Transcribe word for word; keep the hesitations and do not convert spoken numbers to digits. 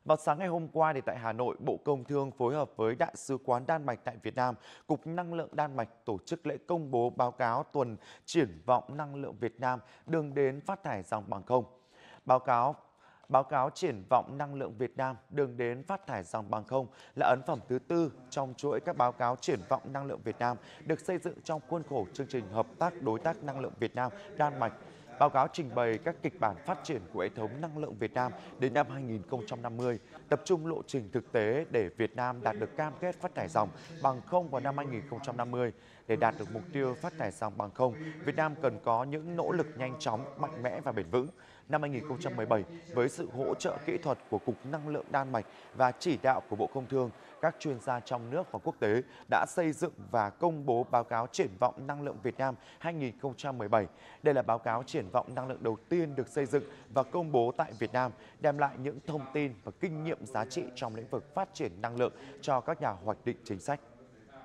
Vào sáng ngày hôm qua thì tại Hà Nội, Bộ Công Thương phối hợp với Đại sứ quán Đan Mạch tại Việt Nam, Cục Năng lượng Đan Mạch tổ chức lễ công bố báo cáo tuần triển vọng năng lượng Việt Nam đường đến phát thải dòng bằng không. Báo cáo Báo cáo triển vọng năng lượng Việt Nam đường đến phát thải dòng bằng không là ấn phẩm thứ tư trong chuỗi các báo cáo triển vọng năng lượng Việt Nam được xây dựng trong khuôn khổ chương trình hợp tác đối tác năng lượng Việt Nam Đan Mạch. Báo cáo trình bày các kịch bản phát triển của hệ thống năng lượng Việt Nam đến năm hai nghìn không trăm năm mươi, tập trung lộ trình thực tế để Việt Nam đạt được cam kết phát thải dòng bằng không vào năm hai nghìn không trăm năm mươi. Để đạt được mục tiêu phát thải dòng bằng không, Việt Nam cần có những nỗ lực nhanh chóng, mạnh mẽ và bền vững. Năm hai nghìn không trăm mười bảy, với sự hỗ trợ kỹ thuật của Cục Năng lượng Đan Mạch và chỉ đạo của Bộ Công Thương, các chuyên gia trong nước và quốc tế đã xây dựng và công bố báo cáo triển vọng năng lượng Việt Nam hai nghìn không trăm mười bảy. Đây là báo cáo triển vọng năng lượng đầu tiên được xây dựng và công bố tại Việt Nam, đem lại những thông tin và kinh nghiệm giá trị trong lĩnh vực phát triển năng lượng cho các nhà hoạch định chính sách.